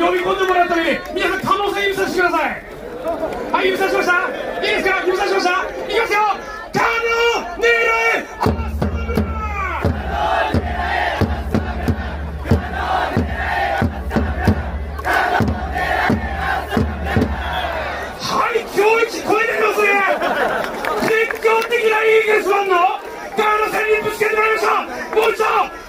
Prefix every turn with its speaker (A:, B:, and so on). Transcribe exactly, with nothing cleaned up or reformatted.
A: 呼び込んでもらったのに、皆さん可能性指さしてください。はい、指さしました。いいですか、指さしました。いきますよ。狩野狙え。はい、今日一超えてきますね。熱狂的なイーグルスファンの狩野さんにぶつけてもらいました。もう一度。